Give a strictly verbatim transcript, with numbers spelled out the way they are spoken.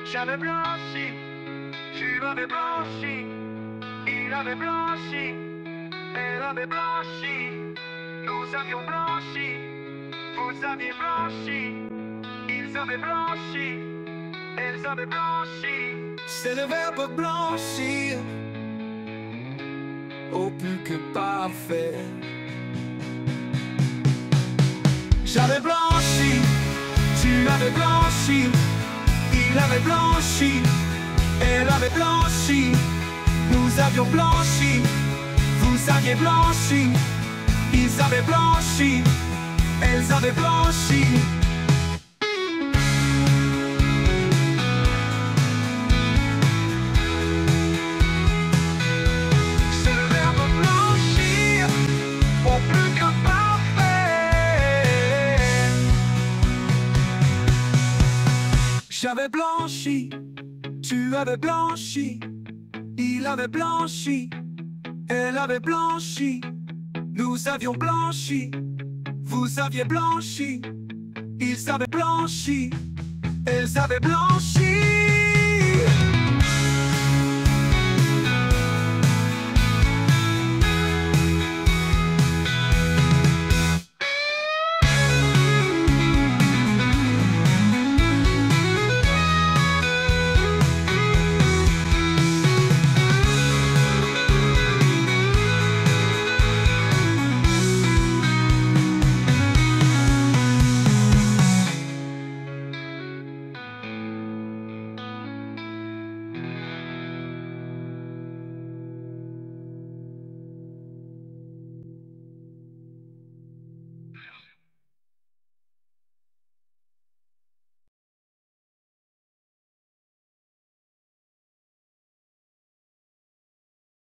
J'avais blanchi, tu m'avais blanchi, il avait blanchi, elle avait blanchi, nous avions blanchi, vous aviez blanchi, ils avaient blanchi, elles avaient blanchi. C'est le verbe blanchir, au plus que parfait. J'avais blanchi, tu avais blanchi, il avait blanchi, elle avait blanchi, nous avions blanchi, vous aviez blanchi, ils avaient blanchi, elles avaient blanchi. C'est le verbe blanchir, au plus que parfait. J'avais blanchi, tu avais blanchi, il avait blanchi, elle avait blanchi, nous avions blanchi, vous aviez blanchi, ils avaient blanchi, elles avaient blanchi.